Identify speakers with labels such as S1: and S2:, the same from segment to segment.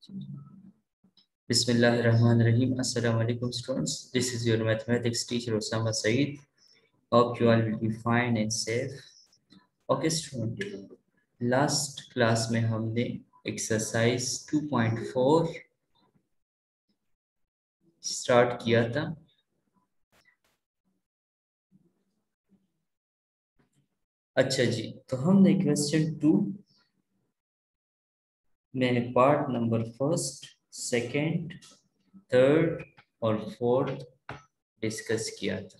S1: Bismillahirrahmanirrahim. Assalamu alaikum students. This is your mathematics teacher Osama Saeed. Hope you all will be fine and safe. Okay student, last class में हमने exercise 2.4 start किया था. अच्छा जी, तो हमने question 2 में part number first, second, third और fourth discuss किया था.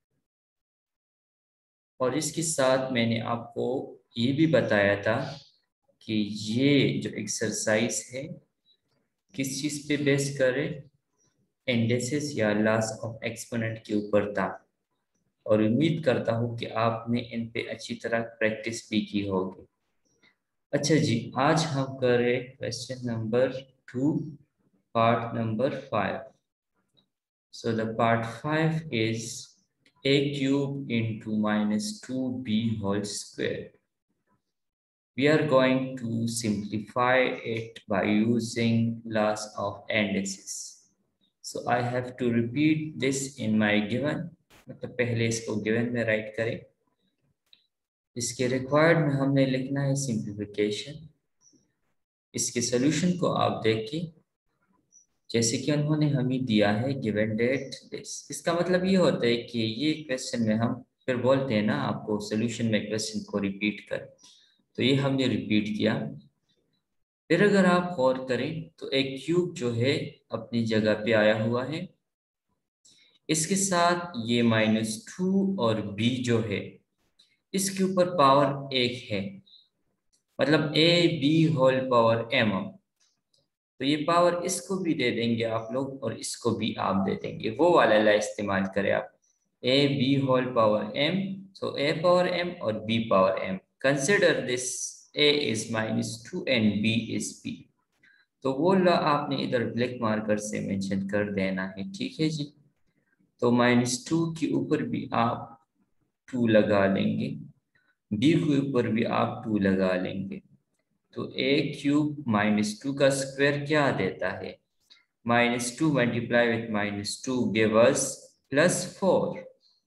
S1: और इसके साथ मैंने आपको ये भी बताया था कि ये जो एक्सरसाइज है किस चीज़ पे बेस करे, इंडेक्सेस या लॉस ऑफ एक्सपोनेंट के ऊपर था. और उम्मीद करता हूँ कि आपने इन पे अच्छी तरह प्रैक्टिस भी की होगी. अच्छा जी, आज हम कर रहे question number 2 part number 5. So the part 5 is a cube into minus 2b whole square. We are going to simplify it by using laws of indices. So I have to repeat this in my given. मतलब पहले इसको given में right करें. इसके required में हमने लिखना है सिंप्लीफिकेशन. इसके सोल्यूशन को आप देखिए, जैसे कि उन्होंने हमें दिया है गिवन डेट दिस. इसका मतलब ये होता है कि ये क्वेश्चन में हम फिर बोलते हैं ना आपको सोल्यूशन में क्वेश्चन को रिपीट कर, तो ये हमने रिपीट किया. फिर अगर आप गौर करें तो एक क्यूब जो है अपनी जगह पे आया हुआ है. इसके साथ ये -2 और b जो है इसके ऊपर पावर 1 है, मतलब a b whole power m. तो ये पावर इसको भी दे देंगे आप लोग और इसको भी आप दे देंगे, वो वाला ला इस्तेमाल करें आप. a b whole power m, so a power m और b power m. Consider this a is -2 and b is b. तो वो ला आपने इधर ब्लैक मार्कर से मेंशन कर देना है, ठीक है जी. तो -2 के ऊपर भी आप 2 लगा लेंगे, b के ऊपर भी आप 2 लगा लेंगे. तो a क्यूब -2 का स्क्वायर क्या देता है? -2 मल्टीप्लाई विथ -2 गिव अस +4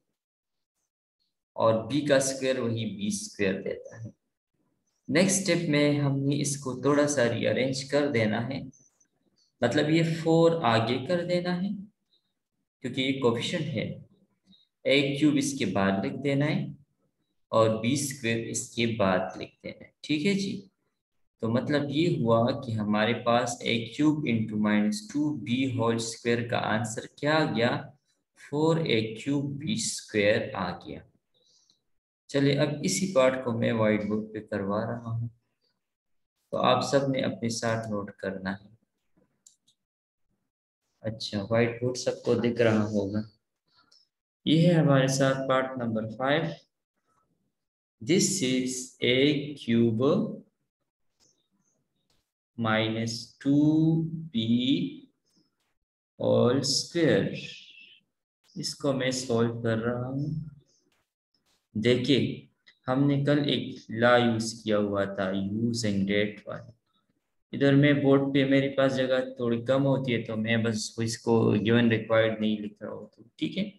S1: और b का स्क्वायर वही b स्क्वायर देता है. नेक्स्ट स्टेप में हमने इसको थोड़ा सा रीअरेंज कर देना है, मतलब ये 4 आगे कर देना है क्योंकि ये कोफिशिएंट है. a क्यूब इसके बाद लिख देना है और b स्क्वायर इसके बाद लिख देना है, ठीक है जी. तो मतलब ये हुआ कि हमारे पास a cube into -2b whole square का आंसर क्या आ गया? 4a क्यूब b स्क्वायर आ गया. चलिए अब इसी पार्ट को मैं व्हाइट बोर्ड पे करवा रहा हूँ, तो आप सब ने अपने साथ नोट करना है. अच्छा, व्हाइट बोर्ड सबको दिख रहा होगा. ये है हमारे साथ part number 5. This is a cube -2b whole square. इसको मैं सॉल्व कर रहा हूँ. देखिए, हमने कल एक ला यूज किया हुआ था, यूज एंड डेट वाला. इधर मैं बोर्ड पे मेरे पास जगह थोड़ी कम होती है तो मैं बस इसको गिवन रिक्वायर्ड नहीं लिख रहा हूँ, तो ठीक है.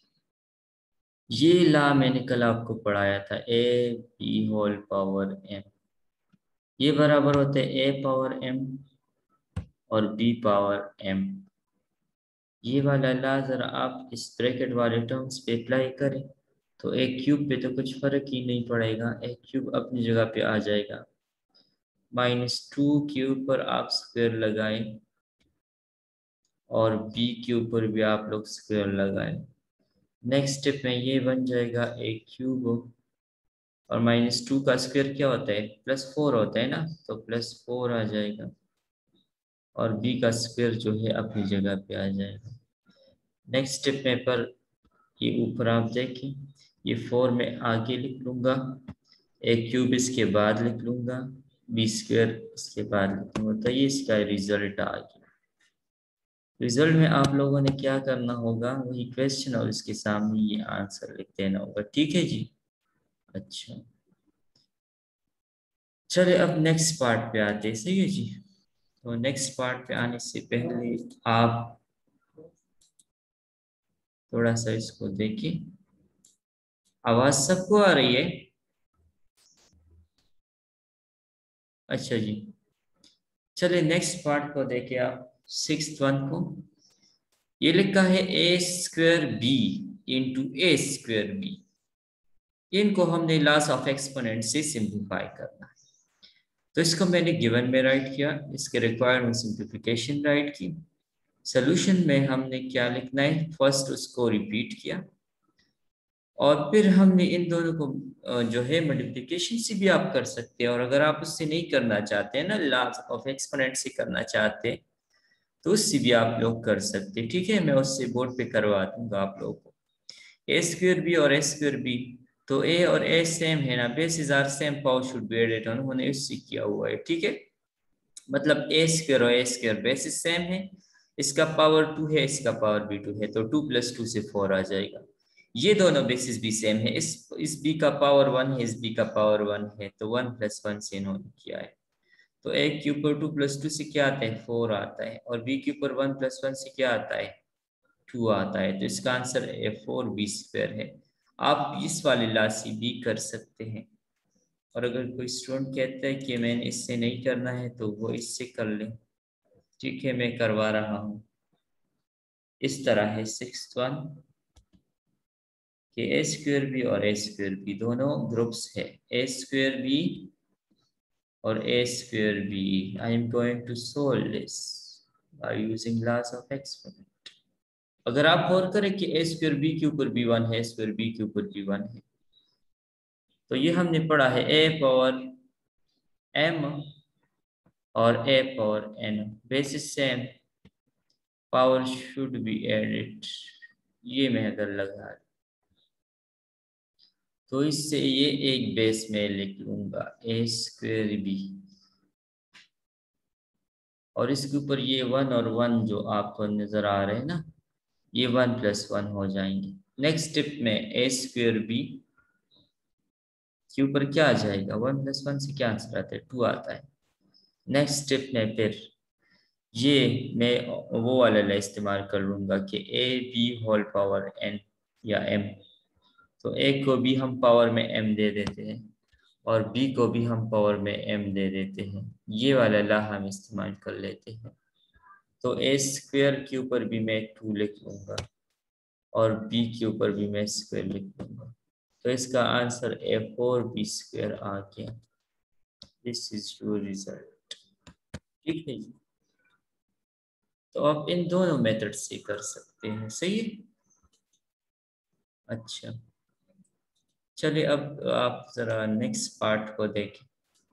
S1: ये ला मैंने कल आपको पढ़ाया था, a b whole power m. ये बराबर होते हैं a पावर m और b पावर m. ये वाला ला जरा आप इस ब्रैकेट वाले टर्म्स पे अप्लाई करें तो एक क्यूब पे तो कुछ फर्क ही नहीं पड़ेगा, एक क्यूब अपनी जगह पे आ जाएगा. -2 के ऊपर आप स्क्वायर लगाएं और b के ऊपर भी आप लोग स्क्वायर लगाएं. नेक्स्ट स्टेप में ये बन जाएगा a क्यूब और -2 का स्क्वायर क्या होता है? +4 होता है ना, तो +4 आ जाएगा और b का स्क्वायर जो है अपनी जगह पे आ जाएगा. नेक्स्ट स्टेप में पर ये ऊपर आप देखें, ये 4 में आगे लिख लूंगा, a क्यूब इसके बाद लिख लूंगा, b स्क्वायर इसके बाद लिख लूंगा. तो ये इसका रिजल्ट आ गया. रिजल्ट में आप लोगों ने क्या करना होगा, वही क्वेश्चन और इसके सामने ये आंसर लिख देना होगा, ठीक है जी. अच्छा, चलिए अब नेक्स्ट पार्ट पे आते हैं, सही है जी. तो नेक्स्ट पार्ट पे आने से पहले आप थोड़ा सा इसको देखिए। आवाज सबको आ रही है? अच्छा जी, चलिए नेक्स्ट पार्ट को देखिए आप, सिक्स्थ वन को। ये लिखा है A square B into A square B. इनको हमने लॉस ऑफ एक्सपोनेंट से सिंप्लीफाई करना है। तो इसको मैंने गिवन में राइट किया, इसके रिक्वायर्ड सिंप्लीफिकेशन राइट की। सोल्यूशन में हमने क्या लिखना है, फर्स्ट उसको रिपीट किया और फिर हमने इन दोनों को जो है मल्टीप्लिकेशन से भी आप कर सकते हैं, और अगर आप उससे नहीं करना चाहते हैं ना, लॉस ऑफ एक्सपोनेंट से करना चाहते हैं, तो उससे भी आप लोग कर सकते हैं। ठीक है, मैं उससे बोर्ड पे करवा दूंगा आप लोगों को। ए स्क्वायर बी और ए स्क्वायर बी, तो ए और ए सेम है ना, basis are same, power should be added, उन्होंने इससे किया हुआ है। ठीक है, मतलब ए स्क्वायर और ए स्क्वायर बेसिस सेम है, इसका पावर 2 है, इसका पावर भी 2 है, तो 2 + 2 से 4 आ जाएगा। ये दोनों बेसिस भी सेम है, इस बी का पावर 1 है, इस बी का पावर 1 है, तो 1 + 1 से इन्होंने किया है। तो ए के ऊपर 2 + 2 से क्या आता है, 4 आता है, और बी के ऊपर 1 + 1 से क्या आता है, 2 आता है। तो इसका आंसर A4B² है। आप इस वाले राशि भी कर सकते हैं, और अगर कोई स्टूडेंट कहता है कि मैंने इससे नहीं करना है, तो वो इससे कर ले। ठीक है, मैं करवा रहा हूँ। इस तरह है सिक्स्थ वन, कि ए स्क्वायर बी और ए स्क्वायर बी दोनों ग्रुप्स है, ए स्क्वायर बी और A square B. I am going to solve this by using laws of exponent. अगर आप और करें कि ए स्क्वायर बी के ऊपर बी 1 है, ए स्क्वायर बी के ऊपर बी 1 है, तो ये हमने पढ़ा है ए पावर m और a power n, basis same, power should be added. ये मैं अगर लगा, तो इससे ये एक बेस में लिख लूंगा ए स्क्वायर बी, और इसके ऊपर ये 1 और 1 जो आपको नजर आ रहे हैं ना, ये 1 + 1 हो जाएंगे। नेक्स्ट स्टेप में ए स्क्वायर बी के ऊपर क्या आ जाएगा, 1 + 1 से क्या आंसर आता है, 2 आता है। नेक्स्ट स्टेप में फिर ये मैं वो वाला इस्तेमाल कर लूंगा कि A B whole power n या m। तो ए को भी हम पावर में m दे देते हैं, और b को भी हम पावर में m दे देते हैं। ये वाला ला हम इस्तेमाल कर लेते हैं। तो ए स्क्वायर के ऊपर भी मैं 2 लिख लूंगा, और b के ऊपर भी मैं स्क्वायर लिख लूंगा। तो इसका आंसर A4B² आ गया। This is your result. ठीक है जी, तो आप इन दोनों मेथड से कर सकते हैं, सही है। अच्छा, चलिए अब आप जरा नेक्स्ट पार्ट को देखें।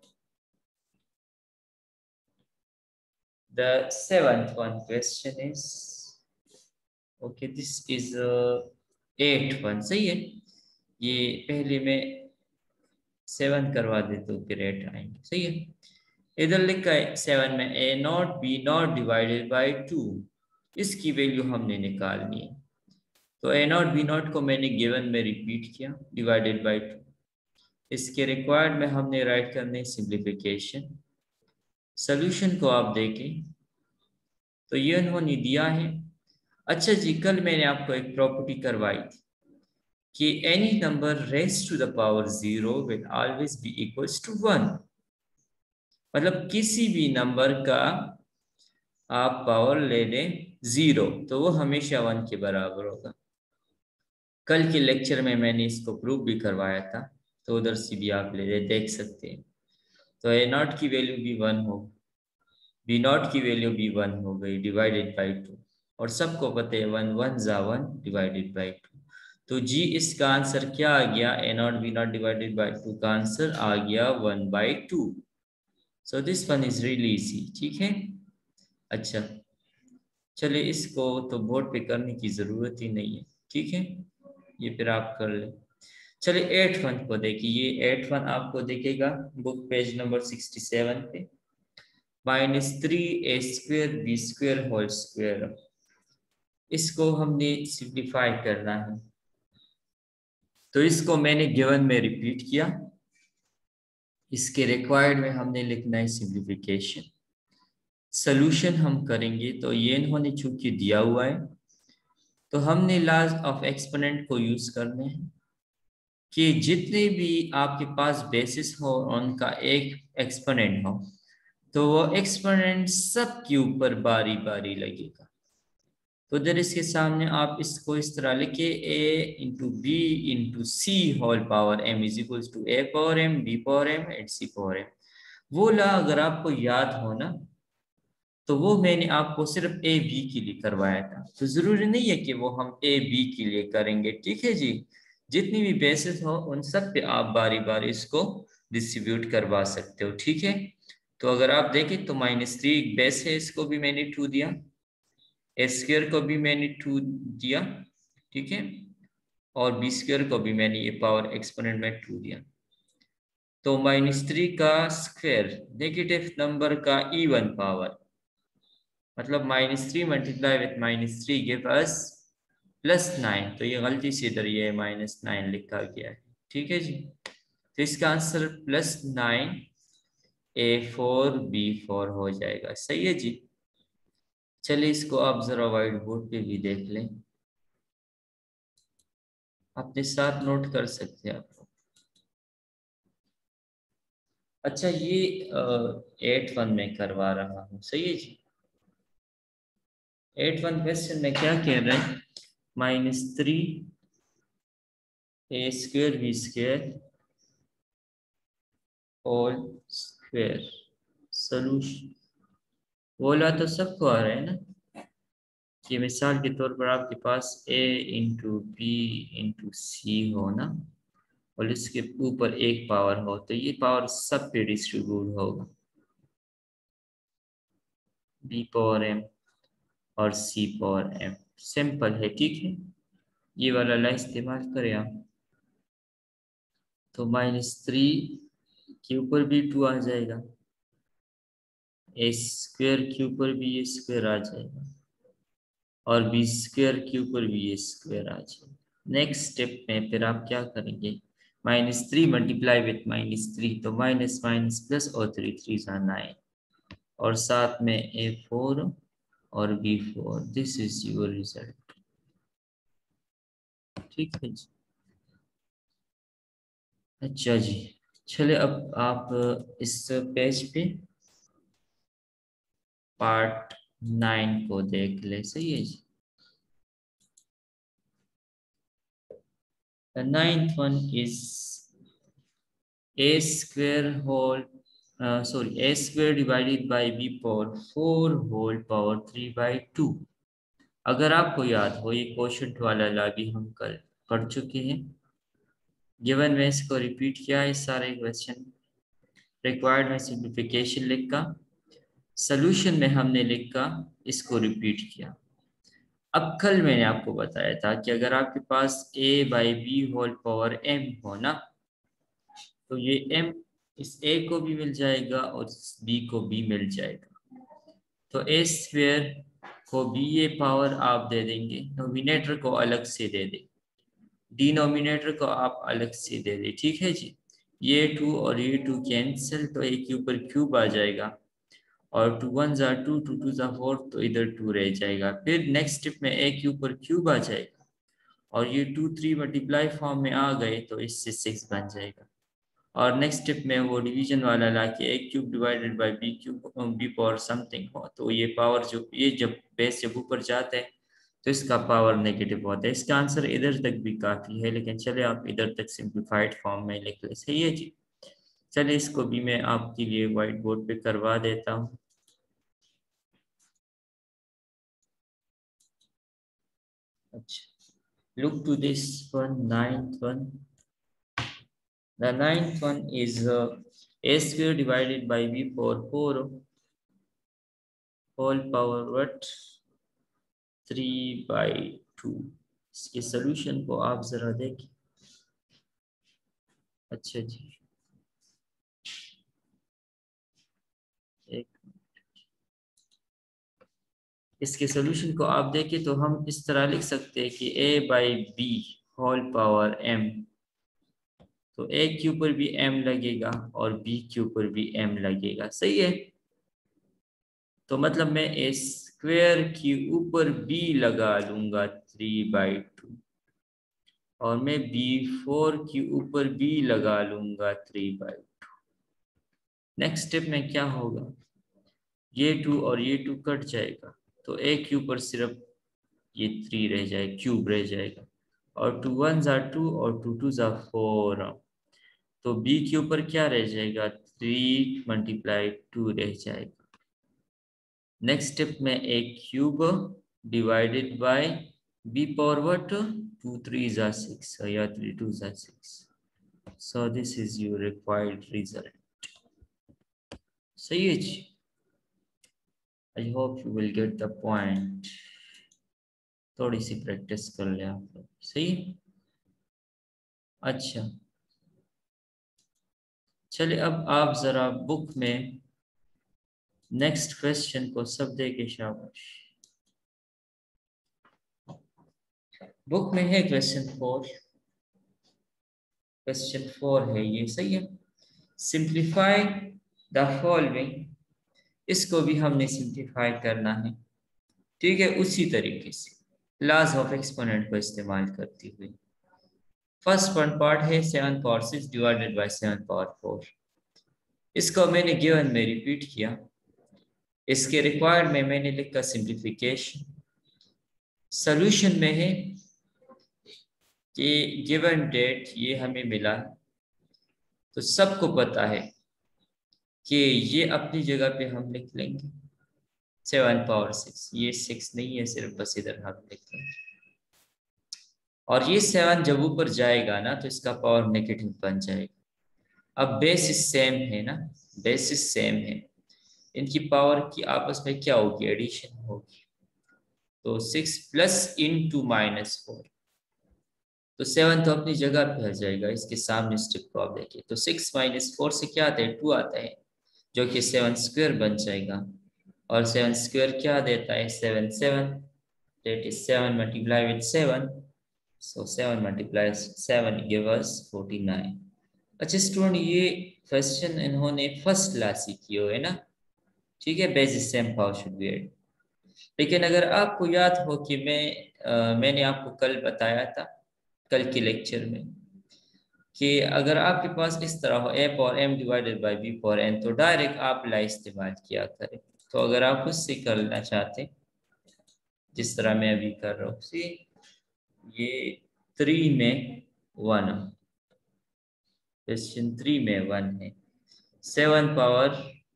S1: The seventh one question is, okay, this is eighth one, सही है। ये पहले मैं 7 करवा दे तो फिर 8 आएंगे, सही है। इधर लिखा है 7 में A0B0/2, इसकी वैल्यू हमने निकालनी है। तो A0B0 को मैंने गिवन में रिपीट किया, /2। इसके रिक्वायर्ड में हमने राइट करने सिंप्लीफिकेशन। सोल्यूशन को आप देखें तो ये उन्होंने दिया है। अच्छा जी, कल मैंने आपको एक प्रॉपर्टी करवाई थी कि any number raised to the power 0 will always be equals to 1। मतलब किसी भी नंबर का आप पावर ले लें 0, तो वो हमेशा 1 के बराबर होगा। कल के लेक्चर में मैंने इसको प्रूव भी करवाया था, तो उधर से भी आप ले देख सकते हैं। तो A0 की वैल्यू भी 1 हो, B0 की वैल्यू भी 1 हो गई, /2। और सबको पता है 1 1 ज़ा 1 /2। तो जी इसका आंसर क्या आ गया, A0 B0/2 का आंसर आ गया 1/2। So this one is really easy. ठीक है, अच्छा, चलिए इसको तो बोर्ड पे करने की जरूरत ही नहीं है। ठीक है, ये फिर आप कर ले। चलिए 8th वन को देखिए, ये 8th वन आपको देखेगा बुक पेज नंबर 67 पे। -3A²B² होल स्क्वायर, इसको हमने सिंप्लीफाई करना है। तो इसको मैंने गिवन में रिपीट किया, इसके रिक्वायर्ड में हमने लिखना है सिंप्लीफिकेशन। सोल्यूशन हम करेंगे तो ये इन्होंने चूंकि दिया हुआ है तो हमने लॉज ऑफ एक्सपोनेंट को यूज करने हैं कि जितने भी आपके पास बेसिस हो उनका एक एक्सपोनेंट हो तो वो एक्सपोनेंट सब के ऊपर बारी बारी लगेगा। तो इधर इसके सामने आप इसको इस तरह लिखे a into b into c whole power m is equals to a power m b power m and c power m। वो ला अगर आपको याद हो ना तो वो मैंने आपको सिर्फ ए बी के लिए करवाया था, तो जरूरी नहीं है कि वो हम ए बी के लिए करेंगे। ठीक है जी, जितनी भी बेसिस हो उन सब पे आप बारी बारी इसको डिस्ट्रीब्यूट करवा सकते हो। ठीक है, तो अगर आप देखें तो -3 एक बेस है, इसको भी मैंने 2 दिया, ए स्क्वायर को भी मैंने 2 दिया, ठीक है, और बी स्क्वायर को भी मैंने ये पावर एक्सपोनेंट में 2 दिया। तो -3 का स्क्वायर नेगेटिव नंबर का इवन पावर, मतलब -3 मल्टीप्लाई विथ -3 गिव अस +9। तो ये गलती से इधर ये -9 लिखा गया है। ठीक है जी, तो इसका आंसर +9 A4B4 हो जाएगा। सही है जी। चलिए इसको आप जरा व्हाइट बोर्ड पे भी देख लें, अपने साथ नोट कर सकते हैं आप। अच्छा ये 8-1 में करवा रहा हूँ। सही है जी। 8-1 क्वेश्चन में क्या कह रहे हैं, -3 A² B² whole square solution. बोला तो सबको आ रहा है ना कि मिसाल के तौर पर आपके पास A into B into C हो ना, और इसके ऊपर एक पावर हो तो ये पावर सब पे डिस्ट्रीब्यूट होगा, B पावर M और C पावर M। सिंपल है। ठीक है, ये वाला ला इस्तेमाल करें आप, तो -3 के ऊपर भी 2 आ जाएगा, A² के ऊपर भी ये स्क्वायर आ जाएगा, और B² के ऊपर भी ये स्क्वायर आ जाएगा। नेक्स्ट स्टेप में फिर आप क्या करेंगे, -3 मल्टीप्लाई विथ -3 तो माइनस माइनस प्लस और 3 3 9, और साथ में A4 और B4। This is your result. ठीक है जी। अच्छा जी, चले अब आप इस पेज पे पार्ट 9 को देख ले। सही है जी। The ninth one is a² divided by b power 4 whole power 3/2। अगर आपको याद हो ये क्वोशंट वाला ला भी हम कल पढ़ चुके हैं। गिवन में इसको रिपीट किया है सारे क्वेश्चन, रिक्वायर्ड में सिंप्लीफिकेशन लिखा, सोल्यूशन में हमने लिखा, इसको रिपीट किया। अब कल मैंने आपको बताया था कि अगर आपके पास a/b होल पावर m हो ना, तो ये m इस a को भी मिल जाएगा और इस b को भी मिल जाएगा। तो a² को भी ये पावर आप दे देंगे, नोमिनेटर को अलग से दे दें, डिनोमिनेटर को आप अलग से दे दें। ठीक है जी, ये 2 और ये 2 कैंसिल, तो a के ऊपर क्यूब आ जाएगा, और 2 1 are 2, 2 2 are 4, तो इधर 2 रह जाएगा। फिर नेक्स्ट स्टेप में a के ऊपर क्यूब आ जाएगा, और ये 2 3 मल्टीप्लाई फॉर्म में आ गए तो इससे 6 बन जाएगा। और नेक्स्ट स्टेप में वो डिवीजन वाला ला के a³ divided by b³ b power something हो, तो ये पावर जो ये जब बेस जब ऊपर जाता है तो इसका पावर नेगेटिव होता है। इसका आंसर इधर तक भी काफी है, लेकिन चले आप इधर तक सिंप्लीफाइड फॉर्म में लिख ले। सही है जी। चलिए इसको भी मैं आपके लिए व्हाइट बोर्ड पे करवा देता हूँ। अच्छा, look to this one, ninth one. The ninth one is a² divided by b power 4 whole power what 3/2। इसके सोल्यूशन को आप जरा देखें। अच्छा जी, एक इसके सोल्यूशन को आप देखें तो हम इस तरह लिख सकते हैं कि a/b होल पावर m, तो a के ऊपर भी m लगेगा और b के ऊपर भी m लगेगा। सही है। तो मतलब मैं ए स्क्वायर के ऊपर बी लगा लूंगा 3/2 और मैं B4 के ऊपर बी लगा लूंगा 3/2। नेक्स्ट स्टेप में क्या होगा, ये 2 और ये 2 कट जाएगा तो ए के ऊपर सिर्फ ये 3 रह जाए, क्यूब रह जाएगा और 2 1s are 2 और 2 2s are 4। तो बी के ऊपर क्या रह जाएगा, 3 × 2 रह जाएगा। नेक्स्ट स्टेप में A cube divided by B power what, 2 3s are 6 या 3 2s are 6। So this is your required result। सही है जी। I hope you will get the point। थोड़ी सी प्रैक्टिस कर ले आप लोग, सही। अच्छा चलिए अब आप जरा बुक में नेक्स्ट क्वेश्चन को सब दे के शाबाश। बुक में है क्वेश्चन 4 है ये, सही है। सिंप्लीफाई द फॉलोइंग, इसको भी हमने सिंप्लीफाई करना है, ठीक है, उसी तरीके से लॉज ऑफ एक्सपोनेंट को इस्तेमाल करती हुई। फर्स्ट वन पार्ट है 7 पावर 6 डिवाइडेड बाय 7 पावर 4। इसको मैंने गिवन में रिपीट किया, इसके रिक्वायर्ड में मैंने लिखा सिंप्लीफिकेशन। सॉल्यूशन में है कि गिवन डेट ये हमें मिला, तो सबको पता है कि ये अपनी जगह पे हम लिख लेंगे 7 पावर 6, ये 6 नहीं है सिर्फ, बस इधर हम लिख लेंगे। और ये 7 जब ऊपर जाएगा ना तो इसका पावर नेगेटिव बन जाएगा। अब बेसिस सेम है ना, बेसिस सेम है, इनकी पावर की आपस में क्या होगी, एडिशन होगी। तो 6 प्लस इंटू -4, तो 7 तो अपनी जगह पे आ जाएगा, इसके सामने स्टेप को आप देखिए तो 6 - 4 से क्या आता है, 2 आता है, जो कि 7 स्क्वायर बन जाएगा। और 7 स्क्वायर क्या देता है, 7 7, that is 7 multiplied with 7, so 7 multiplied 7 give us 49। अच्छा स्टूडेंट ये क्वेश्चन इन्होंने फर्स्ट क्लास ही किया है ना, ठीक है, basis same power should be add. लेकिन अगर आपको याद हो कि मैंने आपको कल बताया था, कल के लेक्चर में, कि अगर आपके पास इस तरह हो a power m divided by b power n, तो डायरेक्ट आप ला इस्तेमाल किया करें। तो अगर आप उससे करना चाहते जिस तरह मैं अभी कर रहा हूँ, सी ये 3 में 1, क्वेश्चन 3 में 1 है, 7 power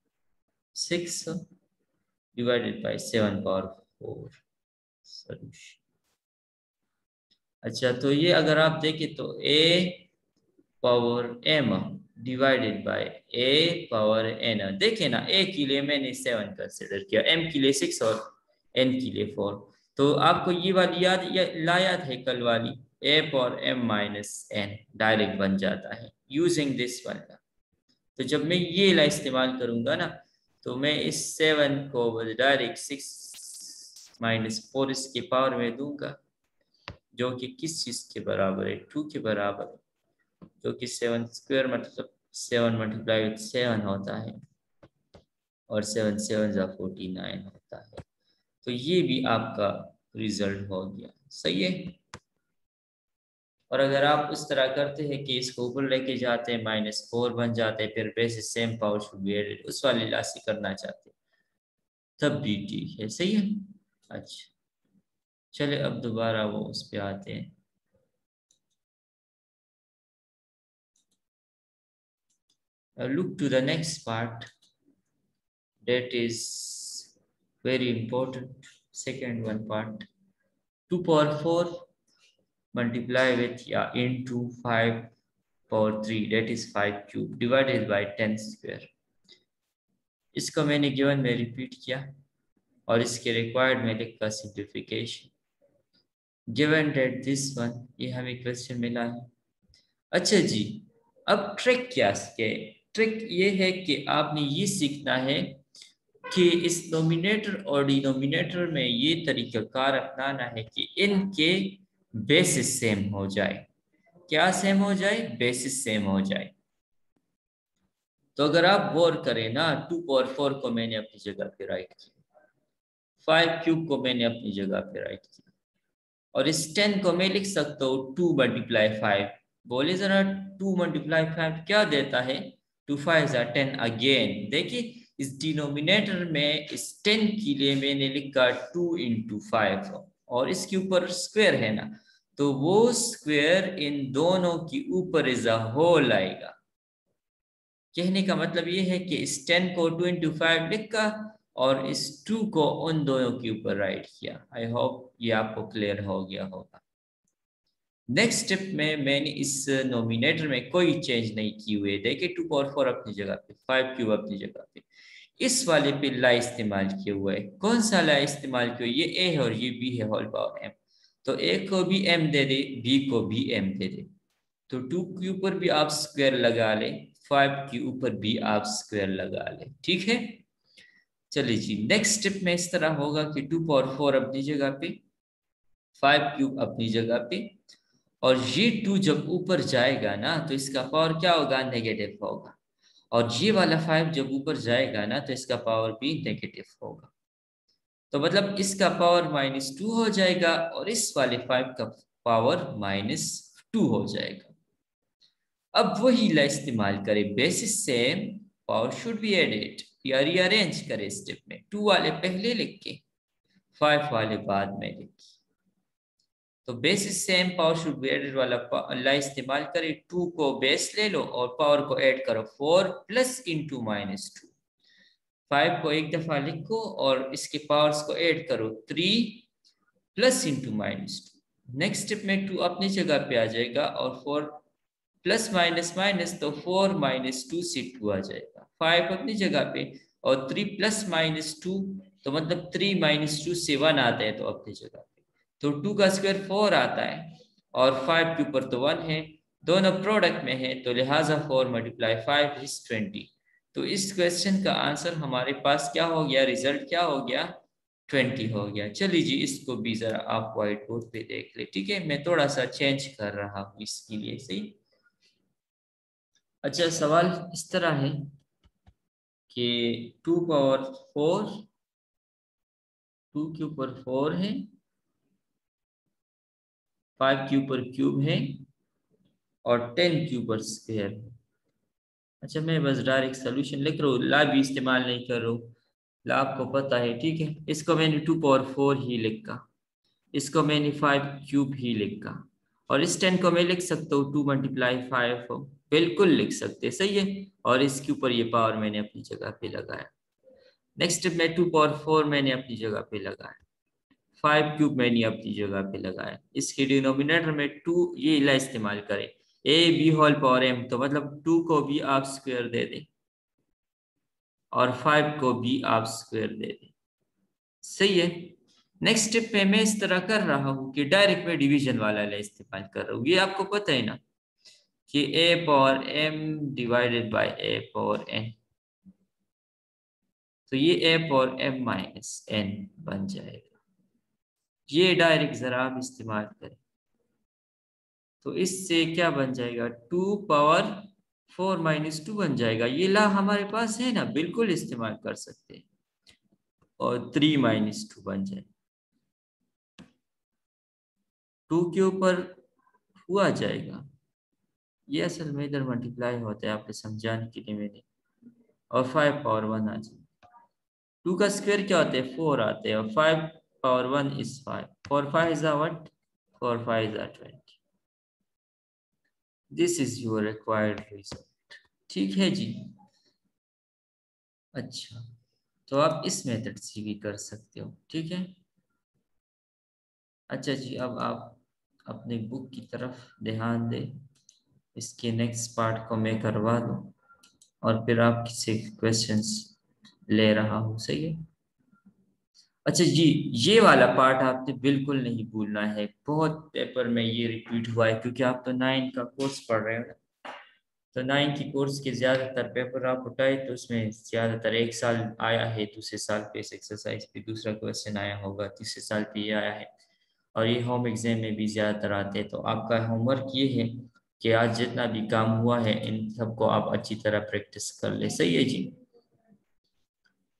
S1: 6 divided by 7 power 4 solution. अच्छा तो ये अगर आप देखें तो a power m divided by a power n, देखें ना, a के लिए मैंने 7 कंसिडर किया, m के लिए 6 और n के लिए 4। तो आपको ये वाली ला याद है कल वाली, a power m - n direct बन जाता है यूजिंग दिस वन। तो जब मैं ये ला इस्तेमाल करूंगा ना, तो मैं इस 7 को डायरेक्ट 6 - 4 इसके पावर में दूंगा, जो कि किस चीज के बराबर है, 2 के बराबर है, जो कि 7 स्क्वायर मतलब 7 मल्टीप्लाई विथ 7 होता है और 7 7 जा 49 होता है। तो ये भी आपका रिजल्ट हो गया, सही है। और अगर आप उस तरह करते हैं कि इसको ऊपर लेके जाते हैं -4 बन जाते हैं, फिर basis same power should be added, उस वाली लासी करना चाहते हैं, तब भी ठीक है, सही है। अच्छा चले अब दोबारा वो उस पे आते हैं। Look to the next part, that is very important, second one part, 2 power 4 multiply with into 5 power 3, that is 5 cube divided by 10 square। इसको मैंने गिवन में रिपीट किया और इसके रिक्वायर्ड में लिखा simplification. Given that this one, ये हमें क्वेश्चन मिला है। अच्छा जी, अब ट्रिक क्या है, ट्रिक ये है कि आपने ये सीखना है कि इस नोमिनेटर और डिनोमिनेटर में ये तरीकाकार अपनाना है कि इनके बेसिस सेम हो जाए। क्या सेम हो जाए, बेसिस सेम हो जाए। तो अगर आप गौर करें ना, 2 पावर 4 को मैंने अपनी जगह पे राइट किया, 5 क्यूब को मैंने अपनी जगह पे राइट किया और इस 10 को मैं लिख सकता हूँ 2 मल्टीप्लाई 5। बोले जरा 2 मल्टीप्लाई 5 क्या देता है? 2 5 10 अगेन। देखिए इस डिनोमिनेटर में इस 10 के लिए मैंने लिखा 2 इंटू 5 और इसके ऊपर स्क्वायर है ना, तो वो स्क्वायर इन दोनों के ऊपर इज अ होल आएगा। कहने का मतलब ये है कि इस 10 को 2 इंटू 5 लिखा और इस 2 को उन दोनों के ऊपर राइट किया। आई होप ये आपको क्लियर हो गया होगा। नेक्स्ट स्टेप में मैंने इस नोमिनेटर में कोई चेंज नहीं की हुई है। देखिए 2 पावर 4 अपनी जगह पे, 5 क्यूब अपनी जगह पे। इस वाले पे ला इस्तेमाल किया हुआ है। कौन सा ला इस्तेमाल किया? ये ए है और ये बी है होल पावर एम। तो ए को भी एम दे दे, बी को भी एम दे दे। तो 2 के ऊपर भी आप स्क्वायर लगा ले, 5 के ऊपर भी आप स्क्वायर लगा ले। ठीक है, चलिए जी नेक्स्ट स्टेप में इस तरह होगा कि 2 पावर 4 अपनी जगह पे, 5 क्यूब अपनी जगह पे, और ये 2 जब ऊपर जाएगा ना तो इसका पावर क्या होगा? नेगेटिव होगा। और ये वाला 5 जब ऊपर जाएगा ना तो इसका पावर भी नेगेटिव होगा। तो मतलब इसका पावर -2 हो जाएगा और इस वाले 5 का पावर -2 हो जाएगा। अब वही ला इस्तेमाल करें, basis same, power should be added या रीअरेंज करें स्टेप में। 2 वाले पहले लिख के 5 वाले बाद में लिख के, तो basis same power should be added वाला ला इस्तेमाल करें। 2 को बेस ले लो और पावर को ऐड करो, 4 प्लस इंटू -2। 5 को एक दफा लिखो और इसके पावर्स को ऐड करो, 3 प्लस इंटू -2। नेक्स्ट स्टेप में 2 अपनी जगह पे आ जाएगा और 4 प्लस माइनस माइनस, तो 4 -2 से 2 आ जाएगा। 5 अपनी जगह पे और 3 प्लस -2, तो मतलब 3 -2 से 1 आता है तो अपनी जगह पे। तो 2 का स्क्वायर 4 आता है और 5 के ऊपर तो 1 है, दोनों प्रोडक्ट में है, तो लिहाजा 4 मल्टीप्लाई 5 इज 20। तो इस क्वेश्चन का आंसर हमारे पास क्या हो गया? रिजल्ट क्या हो गया? 20 हो गया। चलिए जी इसको भी जरा आप व्हाइट बोर्ड पे देख ले। ठीक है, मैं थोड़ा सा चेंज कर रहा हूँ इसके लिए, सही। अच्छा, सवाल इस तरह है कि 2 पावर 4, 2 के ऊपर 4 है, 5 के ऊपर क्यूब है और 10 के ऊपर स्क्वायर है। अच्छा, मैं बस डायरेक्ट सोल्यूशन लिख रहा हूँ, ला भी इस्तेमाल नहीं कर रहा हूँ। ला आपको पता है, ठीक है। इसको मैंने 2 पावर 4 ही लिखा, इसको मैंने 5 क्यूब ही लिखा, और इस 10 को मैं लिख सकता हूँ 2 मल्टीप्लाई 5, बिल्कुल लिख सकते, सही है। और इसके ऊपर ये पावर मैंने अपनी जगह पे लगाया। नेक्स्ट में 2 पावर 4 मैंने अपनी जगह पे लगाया, 5 क्यूब मैंने अपनी जगह पे लगाया। इसके डिनोमिनेटर में 2 ये ला इस्तेमाल करें, A B whole power M, तो मतलब 2 को भी आप स्क्वायर दे दें और 5 को भी आप स्क्वायर दे दें, सही है। नेक्स्ट स्टेप पे मैं इस तरह कर रहा हूँ कि डायरेक्ट में डिवीजन वाला ला इस्तेमाल कर रहा हूँ। ये आपको पता है ना कि A power M divided by A power N, तो ये A power M minus N बन जाएगा। ये डायरेक्ट जरा आप इस्तेमाल करें तो इससे क्या बन जाएगा? 2 पावर 4 -2 बन जाएगा। ये ला हमारे पास है ना, बिल्कुल इस्तेमाल कर सकते हैं, और 3 -2 बन जाए। 2 के ऊपर हुआ जाएगा, ये असल में इधर मल्टीप्लाई होता है, आपको समझाने के लिए मैंने, और 5 पावर 1 आ जाए। 2 का स्क्वायर क्या होता है? 4 आते हैं, और 5 power 1 is 5, 4 5 is what? 4 5 is 20। This is your required result. ठीक है जी। अच्छा, तो आप इस मेथड से भी कर सकते हो, ठीक है। अच्छा जी, अब आप अपनी बुक की तरफ ध्यान दें। इसके नेक्स्ट पार्ट को मैं करवा दूं और फिर आपसे क्वेश्चंस ले रहा हूँ, सही है। अच्छा जी, ये वाला पार्ट आपने बिल्कुल नहीं भूलना है, बहुत पेपर में ये रिपीट हुआ है, क्योंकि आप तो 9 का कोर्स पढ़ रहे हो ना। तो 9 की कोर्स के ज़्यादातर पेपर आप उठाए तो उसमें ज़्यादातर एक साल आया है, दूसरे साल पे इस एक्सरसाइज पे दूसरा क्वेश्चन आया होगा, तीसरे साल पे ये आया है, और ये होम एग्जाम में भी ज़्यादातर आते हैं। तो आपका होमवर्क ये है कि आज जितना भी काम हुआ है इन सबको आप अच्छी तरह प्रैक्टिस कर ले, सही है जी।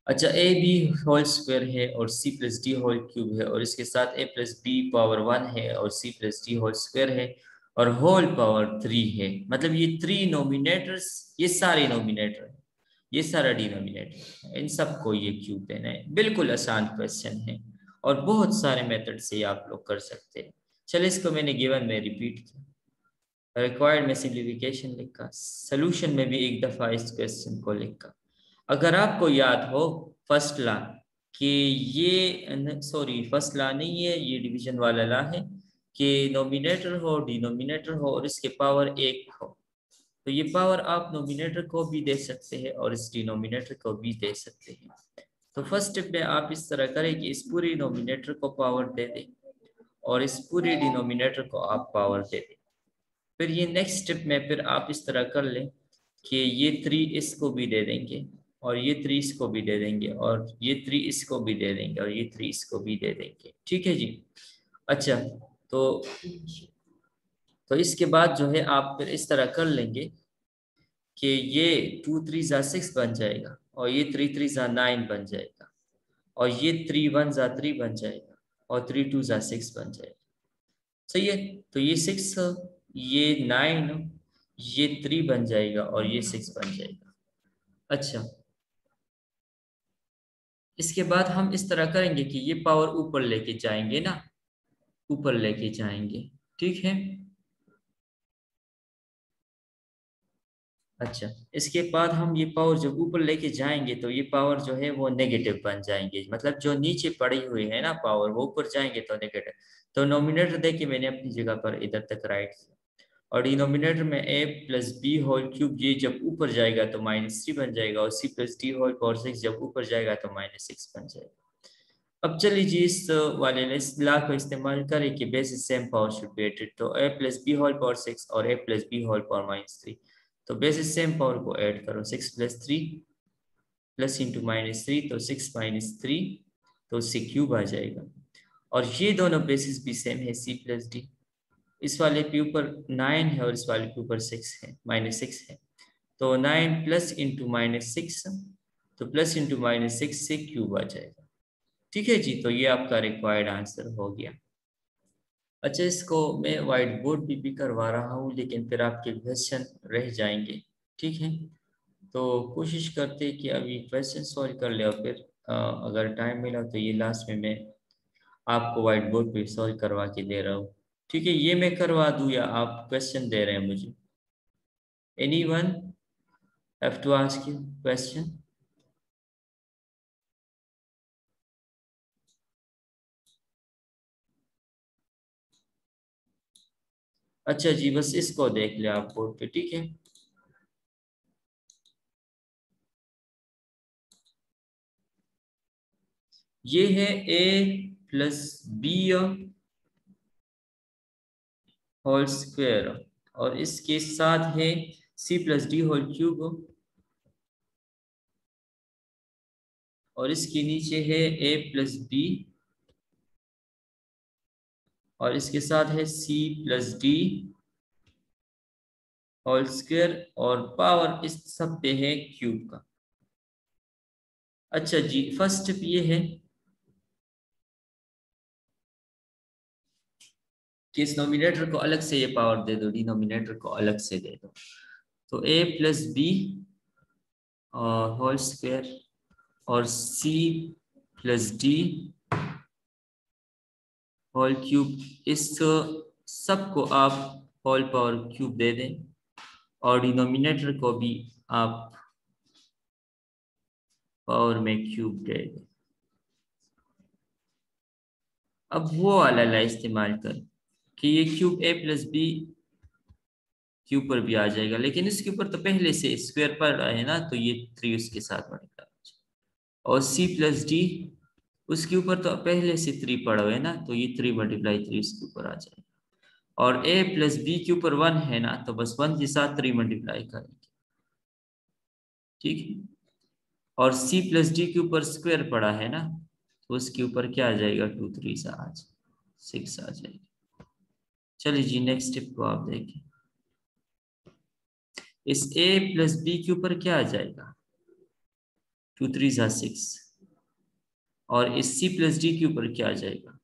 S1: अच्छा, ए बी होल स्क्वायर है और C plus D whole cube है और इसके साथ ए प्लस बी पावर 1 है और C plus D whole square है और होल पावर 3 है। मतलब ये 3 नोमिनेटर्स, ये सारे नोमिनेटर है, ये सारा डिनोमिनेटर है, इन सबको ये क्यूब देना है। बिल्कुल आसान क्वेश्चन है और बहुत सारे मेथड से ये आप लोग कर सकते हैं। चलिए, इसको मैंने गिवन में रिपीट किया, रिक्वायर्ड में सिंप्लीफिकेशन लिखा, सोल्यूशन में भी एक दफा इस क्वेश्चन को लिखा। अगर आपको याद हो फर्स्ट लॉ कि ये, सॉरी फर्स्ट लॉ नहीं है, ये डिवीजन वाला लॉ है कि नोमिनेटर हो डिनोमिनेटर हो और इसके पावर एक हो, तो ये पावर आप नोमिनेटर को भी दे सकते हैं और इस डिनोमिनेटर को भी दे सकते हैं। तो फर्स्ट स्टेप में आप इस तरह करें कि इस पूरी नोमिनेटर को पावर दे दें और इस पूरे डिनोमिनेटर को आप पावर दे दें। फिर ये नेक्स्ट स्टेप में फिर आप इस तरह कर लें कि ये 3 इसको भी दे देंगे और ये 3 इसको भी दे देंगे और ये 3 इसको भी दे देंगे और ये 3 इसको भी दे देंगे। ठीक है जी। अच्छा, तो इसके बाद जो है आप फिर इस तरह कर लेंगे कि ये 2 3 जा 6 बन जाएगा और ये 3 3 जा 9 बन जाएगा और ये 3 1 जा 3 बन जाएगा और 3 2 जा 6 बन जाएगा। सही है, तो ये 6, ये 9, ये 3 बन जाएगा और ये 6 बन जाएगा। अच्छा, इसके बाद हम इस तरह करेंगे कि ये पावर ऊपर लेके जाएंगे ना, ऊपर लेके जाएंगे। ठीक है। अच्छा, इसके बाद हम ये पावर जब ऊपर लेके जाएंगे तो ये पावर जो है वो नेगेटिव बन जाएंगे, मतलब जो नीचे पड़ी हुई है ना पावर, वो ऊपर जाएंगे तो नेगेटिव। तो नोमिनेटर देखिए मैंने अपनी जगह पर इधर तक राइट, और डिनोमिनेटर में A plus B whole cube, ये जब ऊपर जाएगा तो -3 बन जाएगा और C plus D whole power 6 जब ऊपर जाएगा तो -6 बन जाएगा। अब चलिए जी, इस वाले ने इस लॉ को इस्तेमाल करें कि basis same power should be added, तो A plus B whole power 6 और A plus B whole power -3, तो बेसिस सेम पावर को ऐड करो, 6 प्लस 3 प्लस इंटू -3, तो 6 -3, तो सी क्यूब आ जाएगा। और ये दोनों बेसिस भी सेम है, सी प्लस डी, इस वाले के ऊपर 9 है और इस वाले के ऊपर 6 है, -6 है, तो 9 प्लस इंटू -6, तो प्लस इंटू -6 से क्यूब आ जाएगा। ठीक है जी, तो ये आपका रिक्वायर्ड आंसर हो गया। अच्छा, इसको मैं व्हाइट बोर्ड भी करवा रहा हूँ लेकिन फिर आपके क्वेश्चन रह जाएंगे। ठीक है, तो कोशिश करते कि अभी क्वेश्चन सॉल्व कर ले और फिर अगर टाइम मिला तो ये लास्ट में मैं आपको व्हाइट बोर्ड पे सॉल्व करवा के दे रहा हूँ। ठीक है, ये मैं करवा दूँ या आप क्वेश्चन दे रहे हैं मुझे? Anyone have to ask you question? अच्छा जी, बस इसको देख ले आप बोर्ड पे। ठीक है, ये है A plus B whole square और इसके साथ है C plus D whole cube और इसके नीचे है ए प्लस बी और इसके साथ है C plus D whole square और पावर इस सब पे है क्यूब का। अच्छा जी, फर्स्ट स्टेप ये है कि इस नोमिनेटर को अलग से ये पावर दे दो, डिनोमिनेटर को अलग से दे दो, तो A plus B whole square और C plus D whole cube, इस सबको आप होल पावर क्यूब दे दें और डिनोमिनेटर को भी आप पावर में क्यूब दे दें। अब वो वाला ला इस्तेमाल कर कि ये क्यूब ए प्लस बी के ऊपर भी आ जाएगा, लेकिन इसके ऊपर तो पहले से स्क्वायर पड़ रहा है ना, तो ये 3 उसके साथ बढ़ेगा और सी प्लस डी उसके ऊपर तो पहले से 3 पड़ा हुआ है ना, तो ये 3 मल्टीप्लाई 3 इसके ऊपर आ जाएगा और ए प्लस बी के ऊपर 1 है ना, तो बस 1 के साथ 3 मल्टीप्लाई करेंगे। ठीक है, और सी प्लस डी के ऊपर स्क्वायर पड़ा है ना, तो उसके ऊपर क्या आ जाएगा, 2 3 से आज 6 आ जाएगा। चलिए जी, नेक्स्ट स्टेप को आप देखें, इस ए प्लस बी के ऊपर क्या आ जाएगा, 2 3 ज़ा 6 और इस c प्लस डी के ऊपर क्या आ जाएगा,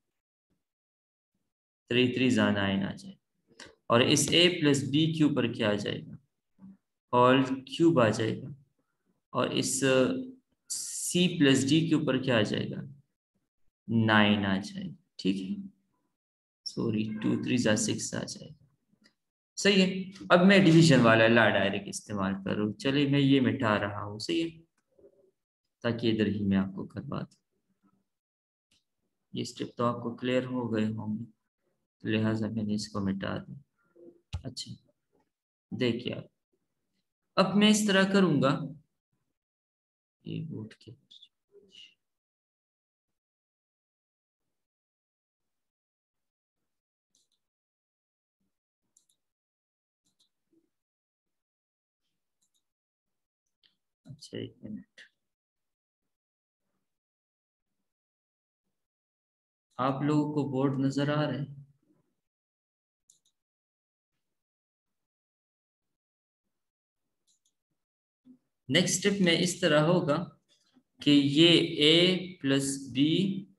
S1: 3 3 ज़ा 9 आ जाएगा और इस a प्लस b के ऊपर क्या आ जाएगा, होल क्यूब आ जाएगा और इस c प्लस डी के ऊपर क्या आ जाएगा, 9 आ जाएगा। ठीक है, सॉरी 2 3 ज़ा 6 आ जाएगा। सही है, अब मैं डिवीजन वाला ला डायरेक्ट इस्तेमाल करूँ। चलिए मैं ये मिटा रहा हूँ, सही है, ताकि इधर ही मैं आपको करवा दूँ। ये स्टेप तो आपको क्लियर हो गए होंगे, लिहाजा मैंने इसको मिटा दिया। अच्छा देखिए अब मैं इस तरह करूंगा, ये बोर्ड के अच्छा एक मिनट, आप लोगों को बोर्ड नजर आ रहे हैं? नेक्स्ट स्टेप में इस तरह होगा कि ये a प्लस बी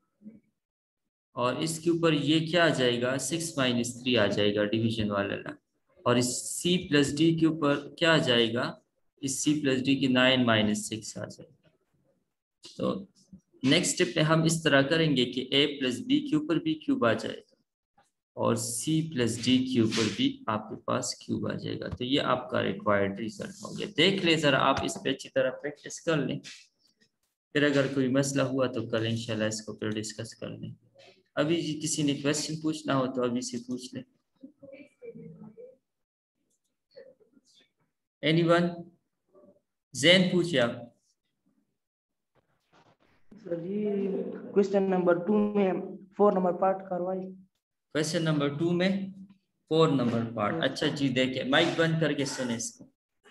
S1: और इसके ऊपर ये क्या आ जाएगा, 6 माइनस 3 आ जाएगा डिवीजन वाला ला। और इस c प्लस डी के ऊपर क्या आ जाएगा, इस c प्लस डी की 9 माइनस 6 आ जाएगा। तो नेक्स्ट स्टेप में हम इस तरह करेंगे कि a प्लस बी के ऊपर भी क्यूब आ जाएगा और c प्लस डी के ऊपर भी आपके पास क्यूब आ जाएगा। तो ये आपका रिक्वायर्ड रिजल्ट हो गया। देख ले जरा, आप इस पे अच्छी तरह प्रैक्टिस कर लें, फिर अगर कोई मसला हुआ तो कल इंशाल्लाह इसको फिर डिस्कस कर लें। अभी किसी ने क्वेश्चन पूछना हो तो अभी से पूछ ले। एनीवन? जैन पूछे आप।
S2: सर जी क्वेश्चन नंबर 2 में 4 नंबर पार्ट करवाइए।
S1: क्वेश्चन नंबर 2 में 4 नंबर पार्ट, अच्छा जी देखिए माइक बंद करके सुने इसको।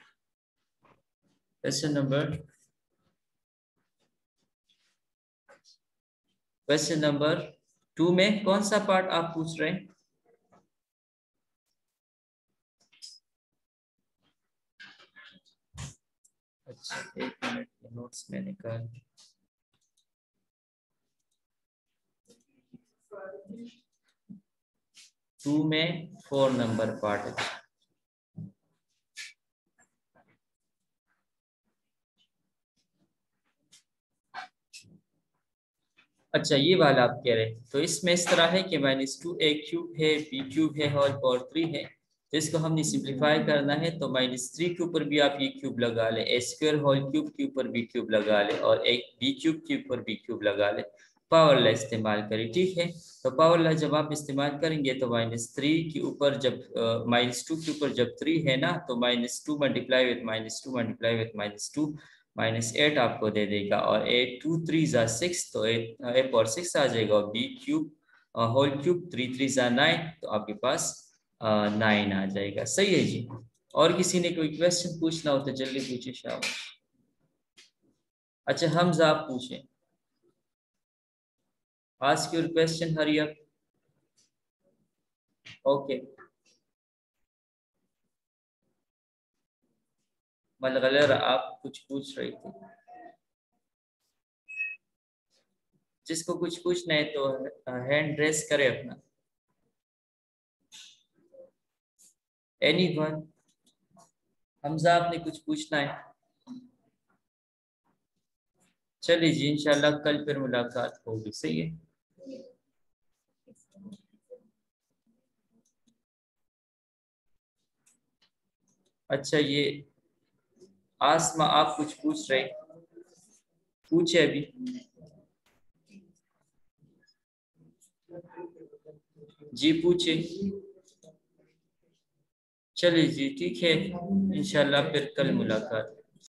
S1: क्वेश्चन नंबर 2 में कौन सा पार्ट आप पूछ रहे हैं? अच्छा एक मिनट, नोट्स में निकाल। टू में 4 नंबर पार्ट है। अच्छा ये वाला आप कह रहे हैं, तो इसमें इस तरह है कि -2 a क्यूब है, b क्यूब है और पावर 3 है। तो इसको हमने सिंप्लीफाई करना है, तो -3 के ऊपर भी आप ये क्यूब लगा ले, a स्क्वायर होल क्यूब के ऊपर भी क्यूब लगा ले और एक b क्यूब के ऊपर भी क्यूब लगा ले। पावर ला इस्तेमाल करें, ठीक है। तो पावर ला जब आप इस्तेमाल करेंगे तो -3 के ऊपर जब -2 के ऊपर जब 3 है ना, तो -2 मल्टीप्लाई विथ -2 मल्टीप्लाई विथ -2 -8 आपको दे देगा और 8 2 3 ज़ा 6, तो 8 और 6 आ जाएगा और b क्यूब होल क्यूब 3 3 ज़ा 9, तो आपके पास 9 आ जाएगा। सही है जी। और किसी ने कोई क्वेश्चन पूछना हो तो जल्दी पूछे शाबाश। अच्छा हमजा आप पूछें, ask your question, hurry up. Okay मलगलर आप कुछ पूछ रही थी, जिसको कुछ पूछना है तो हैंड रेस करे अपना। एनीवन? हमजा आपने कुछ पूछना है? चलिए जी, इंशाल्लाह कल फिर मुलाकात होगी। सही है। अच्छा ये आसमा आप कुछ पूछ रहे, पूछे अभी। जी पूछे। चलिए जी ठीक है, इंशाल्लाह फिर कल मुलाकात।